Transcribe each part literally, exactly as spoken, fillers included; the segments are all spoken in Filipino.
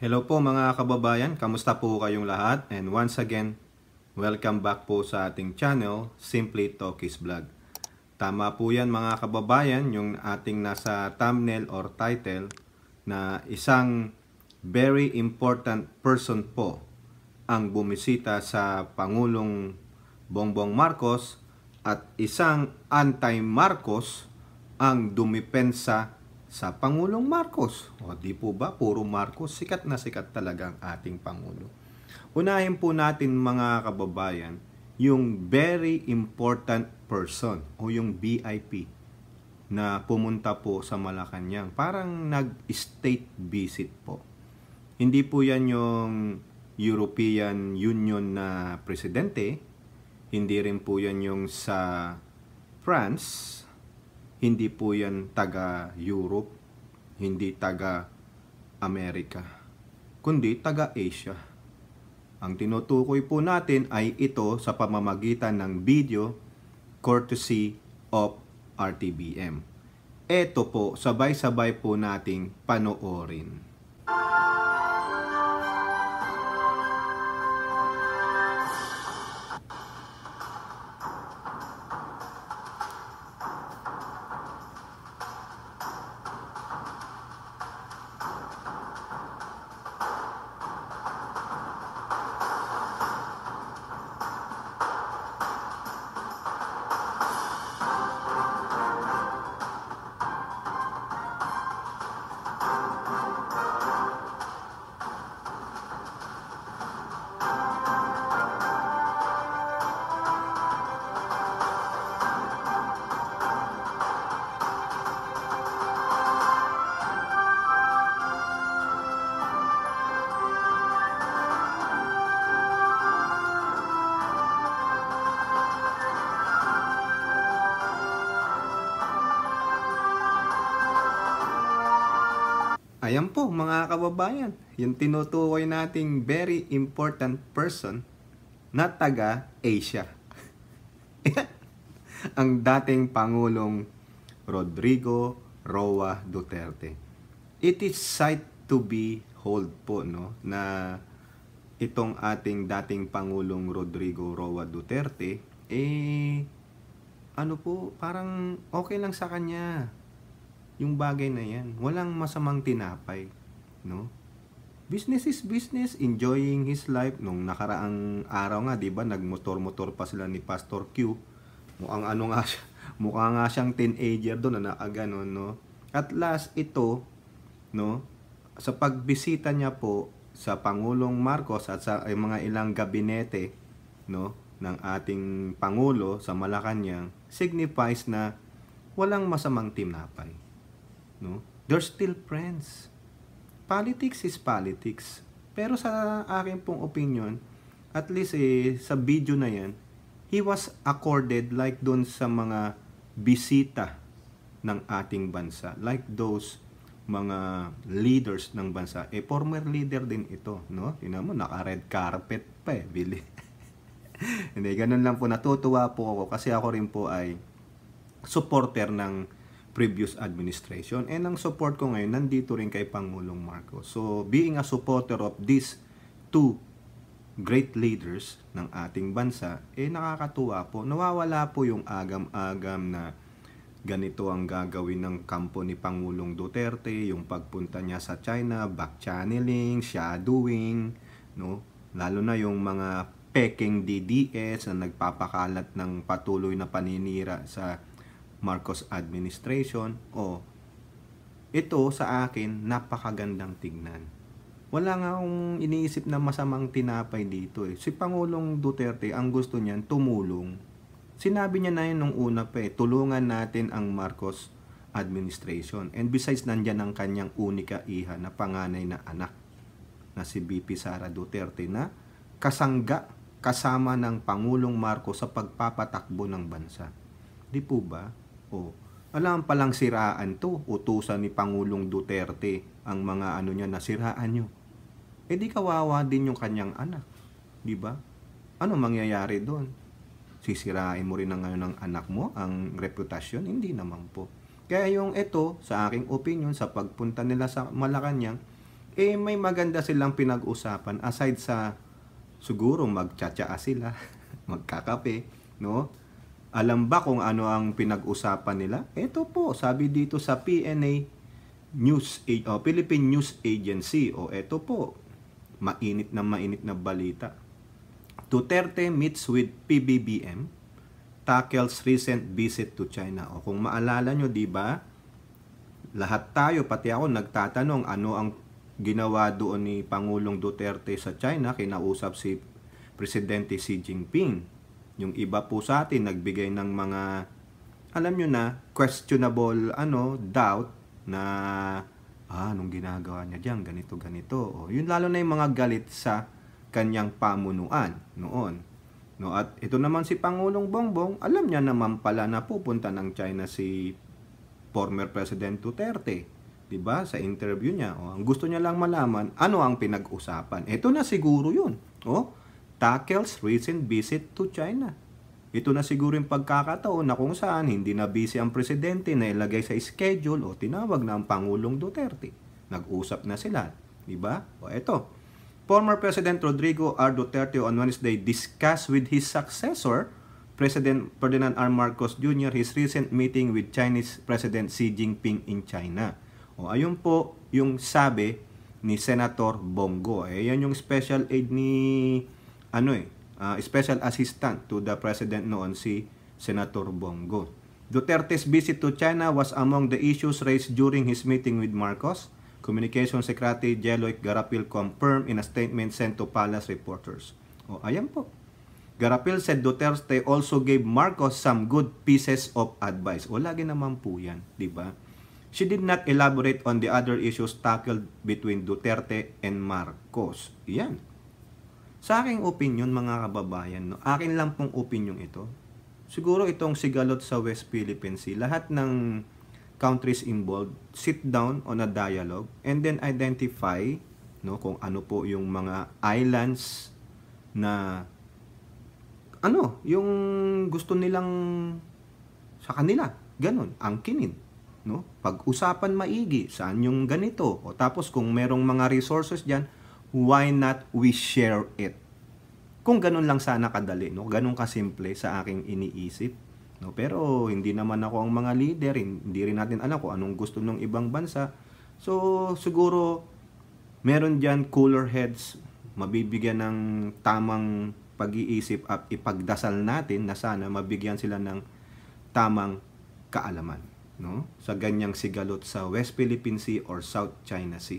Hello po mga kababayan, kamusta po kayong lahat? And once again, welcome back po sa ating channel, Simply Tokis Vlog. Tama po yan mga kababayan, yung ating nasa thumbnail or title na isang very important person po ang bumisita sa Pangulong Bongbong Marcos at isang anti-Marcos ang dumipensa sa Pangulong Marcos. O di po ba, puro Marcos, sikat na sikat talaga ang ating Pangulo. Unahin po natin mga kababayan, yung very important person o yung V I P na pumunta po sa Malacanang. Parang nag-state visit po. Hindi po yan yung European Union na presidente, hindi rin po yan yung sa France, hindi po yan taga-Europe, hindi taga-Amerika, kundi taga-Asia. Ang tinutukoy po natin ay ito sa pamamagitan ng video courtesy of R T B M. Ito po, sabay-sabay po nating panoorin. Ayan po mga kababayan, yung tinutukoy nating very important person na taga-Asia. Ang dating Pangulong Rodrigo Roa Duterte. It is sight to behold po, no, na itong ating dating Pangulong Rodrigo Roa Duterte, eh, ano po, parang okay lang sa kanya yung bagay na yan. Walang masamang tinapay, no? Business is business, enjoying his life. Nung nakaraang araw nga, di ba, nagmotor-motor pa sila ni Pastor Q. Mukhang ano nga siya, mukha nga siyang teenager doon na nakaganon, no? At last, ito, no, sa pagbisita niya po sa Pangulong Marcos at sa ay mga ilang gabinete, no, ng ating Pangulo sa Malacanang, signifies na walang masamang tinapay. No? They're still friends. Politics is politics. Pero sa akin pong opinion, at least eh, sa video na yan, he was accorded like doon sa mga bisita ng ating bansa. Like those mga leaders ng bansa. Eh, former leader din ito. No? Tingnan mo, naka-red carpet pa eh. Bili. Hindi, ganun lang po. Natutuwa po ako kasi ako rin po ay supporter ng previous administration. And ang support ko ngayon, nandito rin kay Pangulong Marcos. So, being a supporter of these two great leaders ng ating bansa, eh nakakatuwa po. Nawawala po yung agam-agam na ganito ang gagawin ng kampo ni Pangulong Duterte, yung pagpunta niya sa China, back-channeling, shadowing, no? Lalo na yung mga peking D D S na nagpapakalat ng patuloy na paninira sa Marcos administration. O ito sa akin napakagandang tignan. Wala nga akong iniisip na masamang tinapay dito eh. Si Pangulong Duterte ang gusto niyan tumulong. Sinabi niya na yun nung una pa eh, tulungan natin ang Marcos administration. And besides, nandyan ang kanyang unika iha na panganay na anak na si B P Sara Duterte na kasangga kasama ng Pangulong Marcos sa pagpapatakbo ng bansa. Di po ba? O, alam palang siraan to, utusan ni Pangulong Duterte ang mga ano niya na siraan nyo. E di kawawa din yung kanyang anak. Di ba? Ano mangyayari doon? Sisirain mo rin ang ngayon ng anak mo, ang reputasyon? Hindi naman po. Kaya yung ito, sa aking opinion, sa pagpunta nila sa Malacanang, eh may maganda silang pinag-usapan aside sa siguro magtsatsaa sila, magkakape, no? Alam ba kung ano ang pinag-usapan nila? Ito po, sabi dito sa P N A News, oh, Philippine News Agency, o oh, ito po, mainit na mainit na balita. Duterte meets with P B B M, tackles recent visit to China. O kung maalala nyo, di ba? Lahat tayo, pati ako, nagtatanong ano ang ginawa doon ni Pangulong Duterte sa China, kinausap si Presidente Xi Jinping. Yung iba po sa atin, nagbigay ng mga, alam nyo na, questionable ano, doubt na, ah, anong ginagawa niya diyan, ganito, ganito. O, yun lalo na yung mga galit sa kanyang pamunuan noon. No, at ito naman si Pangulong Bongbong, alam niya naman pala na pupunta ng China si former President Duterte, 'di ba? Sa interview niya, oh, ang gusto niya lang malaman ano ang pinag-usapan. Ito na siguro 'yun. Oh, tackles recent visit to China. Ito na siguro yung pagkakataon na kung saan hindi na busy ang presidente na ilagay sa schedule o tinawag na ang Pangulong Duterte. Nag-usap na sila, 'di ba? O ito. Former President Rodrigo R. Duterte on Wednesday discussed with his successor, President Ferdinand R. Marcos Junior, his recent meeting with Chinese President Xi Jinping in China. O ayun po yung sabi ni Senator Bongo. Eh, yan yung special aid ni ano eh, uh, special assistant to the president noon si Senator Bongo. Duterte's visit to China was among the issues raised during his meeting with Marcos. Communication Secretary Jeloy Garapil confirmed in a statement sent to Palace reporters. O ayan po. Garapil said Duterte also gave Marcos some good pieces of advice. O lagi naman po yan, di ba? She did not elaborate on the other issues tackled between Duterte and Marcos. Yan. Sa aking opinion, mga kababayan, no, akin lang pong opinion ito. Siguro itong sigalot sa West Philippine Sea, lahat ng countries involved, sit down on a dialogue and then identify, no, kung ano po yung mga islands na ano, yung gusto nilang sa kanila, ganun, angkinin, no? Pag-usapan maigi, saan yung ganito? O tapos kung merong mga resources diyan, why not we share it? Kung ganun lang sana kadali, no? Ganun kasimple sa aking iniisip, no? Pero hindi naman ako ang mga leader, hindi rin natin alam kung anong gusto ng ibang bansa. So siguro meron diyan cooler heads, mabibigyan ng tamang pag-iisip at ipagdasal natin na sana mabigyan sila ng tamang kaalaman, no? Sa ganyang sigalot sa West Philippine Sea or South China Sea.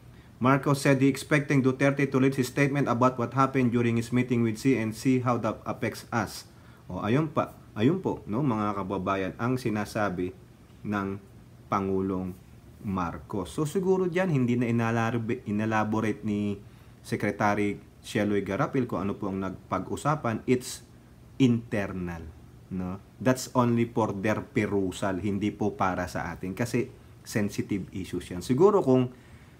Marcos said he expecting Duterte to lead his statement about what happened during his meeting with Xi and see how that affects us. O ayun pa, ayun po, no, mga kababayan, ang sinasabi ng Pangulong Marcos. So siguro diyan hindi na inelaborate ni Secretary Jeloy Garapil kung ano po ang nagpag-usapan. It's internal, no? That's only for their perusal, hindi po para sa atin kasi sensitive issues yan. Siguro kung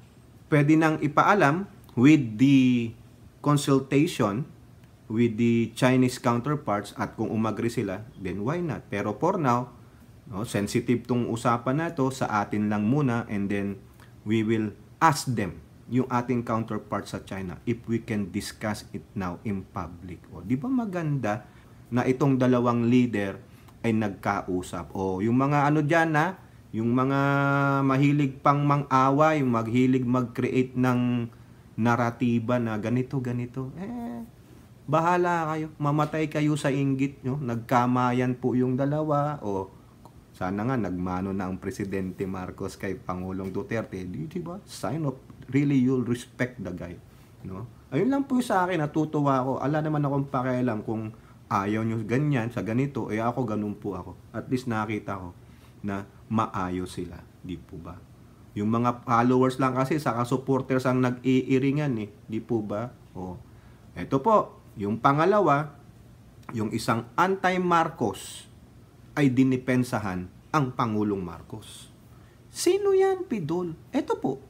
pwede nang ipaalam with the consultation with the Chinese counterparts at kung umagri sila, then why not? Pero for now, no, sensitive tong usapan na to, sa atin lang muna, and then we will ask them, yung ating counterparts sa China, if we can discuss it now in public. O, di ba maganda na itong dalawang leader ay nagkausap? O, yung mga ano dyan na, yung mga mahilig pang mang-away, yung maghilig mag-create ng naratiba na ganito, ganito, eh, bahala kayo, mamatay kayo sa inggit nyo, nagkamayan po yung dalawa, o sana nga nagmano na ang Presidente Marcos kay Pangulong Duterte, di, di ba? Sign of really you'll respect the guy, no? Ayun lang po sa akin, natutuwa ako. Ala naman akong pakialam kung ayaw nyo ganyan sa ganito, eh ako ganun po ako. At least nakita ko na maayos sila, di po ba? Yung mga followers lang kasi saka supporters ang nag-iiringan eh, di po ba? O, eto po, yung pangalawa, yung isang anti-Marcos ay dinepensahan ang Pangulong Marcos. Sino yan, pidol? Eto po.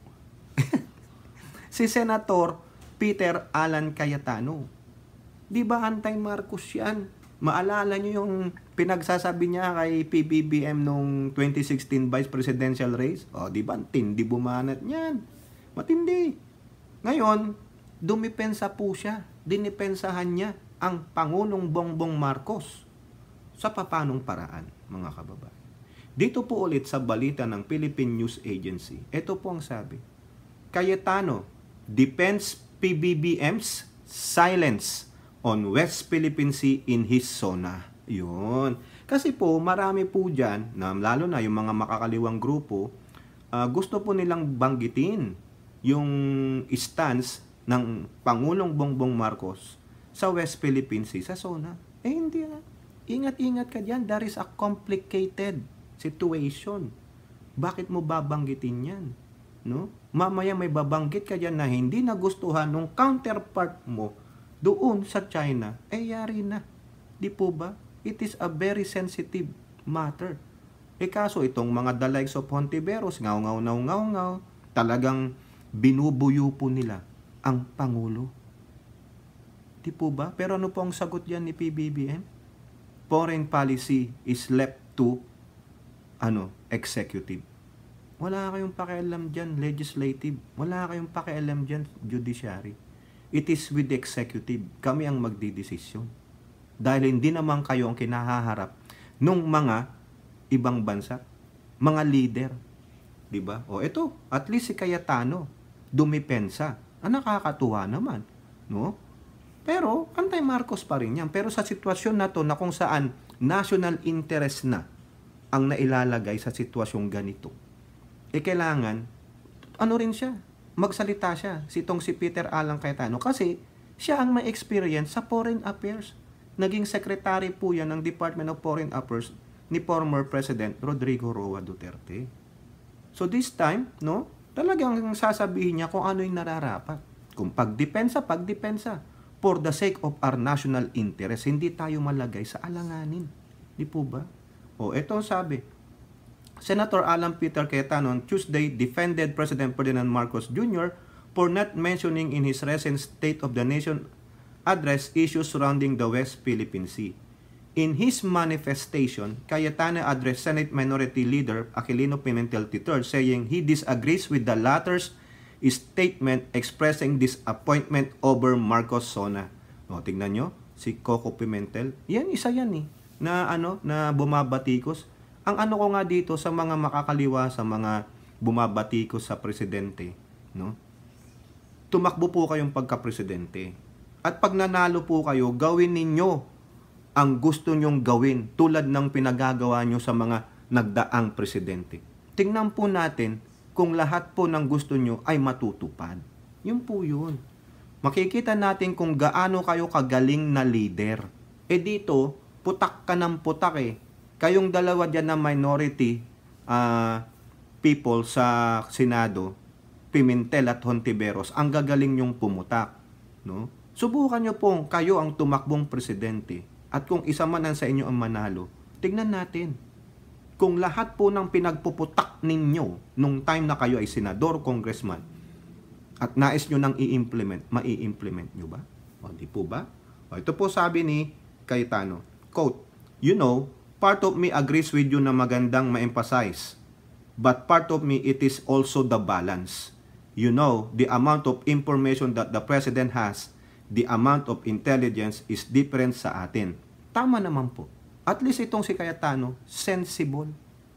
Si Senator Peter Alan Cayetano. Di ba anti-Marcos yan? Maalala nyo yung pinagsasabi niya kay P B B M nung twenty sixteen Vice Presidential Race? O, di ba? Tindi bumanat niyan. Matindi. Ngayon, dumipensa po siya. Dinepensahan niya ang Pangulong Bongbong Marcos. Sa papanong paraan, mga kababayan. Dito po ulit sa balita ng Philippine News Agency, ito po ang sabi. Cayetano defends P B B M's silence on West Philippine Sea in his zona. Yun. Kasi po, marami po dyan, na lalo na yung mga makakaliwang grupo, uh, gusto po nilang banggitin yung stance ng Pangulong Bongbong Marcos sa West Philippine Sea, sa zona. Eh, hindi na. Ingat-ingat ka dyan. There is a complicated situation. Bakit mo babanggitin yan? No? Mamaya may babanggit ka dyan na hindi nagustuhan ng counterpart mo doon sa China. Eh, yari na. Di po ba? It is a very sensitive matter. Eh, kaso itong mga the likes of Hontiveros, ngaw-ngaw-ngaw-ngaw, talagang binubuyo po nila ang Pangulo. Di po ba? Pero ano po ang sagot yan ni P B B M? Foreign policy is left to ano, executive. Wala kayong pakialam dyan, legislative. Wala kayong pakialam dyan, judiciary. It is with the executive. Kami ang magdidesisyon. Dahil hindi naman kayo ang kinahaharap nung mga ibang bansa, mga leader. Diba? O ito, at least si Cayetano, dumipensa. Ah, nakakatuwa naman. No? Pero, anti-Marcos pa rin yan. Pero sa sitwasyon na to na kung saan national interest na ang nailalagay sa sitwasyong ganito, eh kailangan, ano rin siya, magsalita siya, sitong si Peter Alan Cayetano, kasi siya ang may experience sa foreign affairs. Naging secretary po yan ng Department of Foreign Affairs ni former President Rodrigo Roa Duterte. So this time, no, talagang sasabihin niya kung ano yung nararapat. Kung pagdepensa, pagdepensa. For the sake of our national interest, hindi tayo malagay sa alanganin. Di po ba? O, ito sabi. Senator Alan Peter Cayetano on Tuesday defended President Ferdinand Marcos Junior for not mentioning in his recent State of the Nation address issues surrounding the West Philippine Sea. In his manifestation, Cayetano addressed Senate Minority Leader Aquilino Pimentel the third, saying he disagrees with the latter's statement expressing disappointment over Marcos zona. O, tingnan nyo, si Coco Pimentel, yan, isa yan eh, na, ano, na bumabatikos. Ang ano ko nga dito sa mga makakaliwa, sa mga bumabatikos sa presidente, no? Tumakbo po kayong pagka-presidente. At pag nanalo po kayo, gawin ninyo ang gusto nyong gawin tulad ng pinagagawa nyo sa mga nagdaang presidente. Tingnan po natin kung lahat po ng gusto nyo ay matutupad. Yun po yun. Makikita natin kung gaano kayo kagaling na leader. Eh dito, putak ka ng putak eh. Kayong dalawa dyan na minority uh, people sa Senado, Pimentel at Hontiveros, ang gagaling nyong pumutak. No? Subukan nyo pong kayo ang tumakbong presidente. At kung isa man ang sa inyo ang manalo, tignan natin. Kung lahat po ng pinagpuputak ninyo nung time na kayo ay senador, congressman, at nais nyo nang i-implement, mai-implement nyo ba? O, di po ba? O, ito po sabi ni Cayetano, quote, "You know, part of me agrees with you na magandang ma-emphasize, but part of me it is also the balance. You know, the amount of information that the President has, the amount of intelligence is different sa atin." Tama naman po. At least itong si Cayetano, sensible.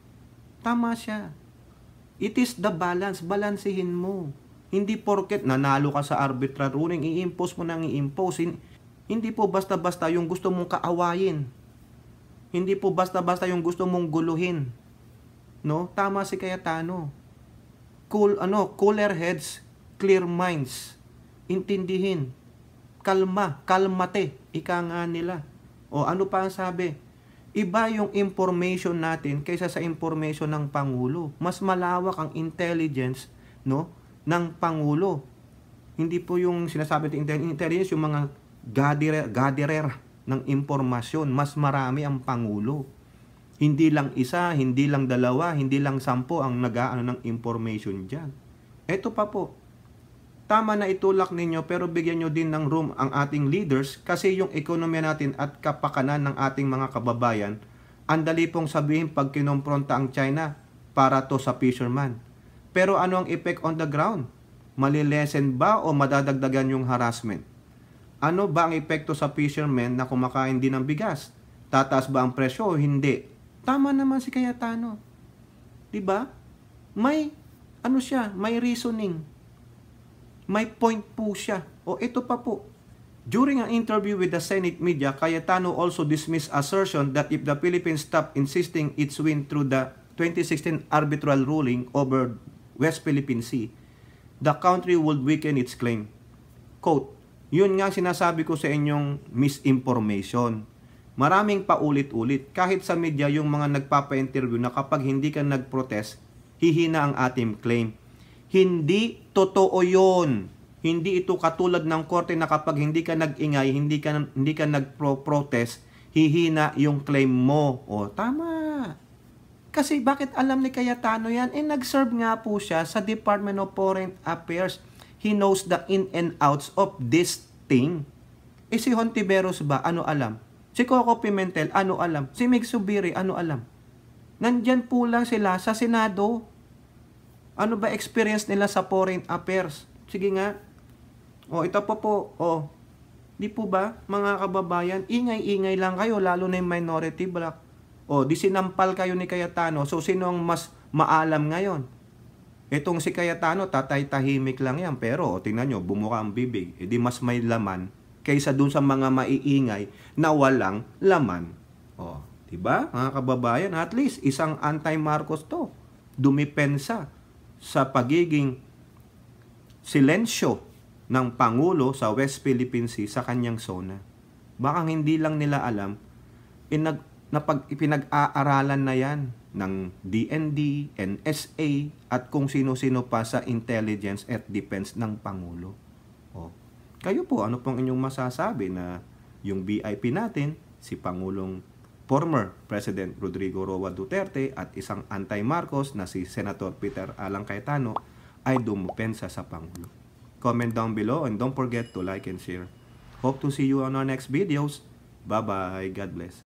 Tama siya. It is the balance. Balansihin mo. Hindi porket nanalo ka sa arbitrary ruling, i-impose mo nang i-impose. Hindi po basta-basta yung gusto mong kaawayin. Hindi po basta-basta yung gusto mong guluhin. No? Tama si Cayetano. Cool, ano, cooler heads, clear minds. Intindihin. Kalma, kalmate. Ika nga nila. O ano pa ang sabi? Iba yung information natin kaysa sa information ng Pangulo. Mas malawak ang intelligence, no, ng Pangulo. Hindi po yung sinasabi natin intelligence, yung mga gatherer, gatherer ng impormasyon. Mas marami ang Pangulo. Hindi lang isa, hindi lang dalawa, hindi lang sampo ang nag-aano ng information dyan. Ito pa po. Tama na itulak ninyo pero bigyan nyo din ng room ang ating leaders kasi yung ekonomiya natin at kapakanan ng ating mga kababayan, ang dali pong sabihin pag kinompronta ang China para to sa fisherman. Pero ano ang effect on the ground? Malilesen ba o madadagdagan yung harassment? Ano ba ang epekto sa fishermen na kumakain din ng bigas? Tataas ba ang presyo o hindi? Tama naman si Cayetano. 'Di ba? May ano siya, may reasoning. May point po siya. O ito pa po. During an interview with the Senate media, Cayetano also dismissed assertion that if the Philippines stop insisting its win through the twenty sixteen arbitral ruling over West Philippine Sea, the country would weaken its claim. Quote, yun nga sinasabi ko sa inyong misinformation. Maraming paulit-ulit, kahit sa media yung mga nagpapa-interview na kapag hindi ka nag-protest, hihina ang ating claim. Hindi totoo yun. Hindi ito katulad ng korte na kapag hindi ka nag-ingay, hindi ka, hindi ka nag-protest, hihina yung claim mo. O, tama. Kasi bakit alam ni Cayetano yan? Eh, nag-serve nga po siya sa Department of Foreign Affairs. He knows the in and outs of this thing. Eh, si Hontiveros ba? Ano alam? Si Coco Pimentel, ano alam? Si Mig Subiri, ano alam? Nandyan po lang sila sa Senado. Ano ba experience nila sa Foreign Affairs? Sige nga. O, ito po po. O, di po ba, mga kababayan, ingay-ingay lang kayo, lalo na yung minority black. O, di sinampal kayo ni Cayetano. So, sino ang mas maalam ngayon? Itong si Cayetano, tatay-tahimik lang yan. Pero, o, tingnan nyo, bumuka ang bibig. E di mas may laman kaysa dun sa mga maiingay na walang laman. O, diba, mga kababayan? At least, isang anti-Marcos to. Dumipensa sa pagiging silensyo ng Pangulo sa West Philippine Sea sa kanyang zona. Baka hindi lang nila alam, inag, napag, ipinag-aaralan na yan ng D N D, N S A, at kung sino-sino pa sa intelligence at defense ng Pangulo. O, kayo po, ano pong inyong masasabi na yung V I P natin, si Pangulong former President Rodrigo Roa Duterte at isang anti-Marcos na si Senator Peter Alang Cayetano ay dumupensa sa Pangulo? Comment down below and don't forget to like and share. Hope to see you on our next videos. Bye-bye. God bless.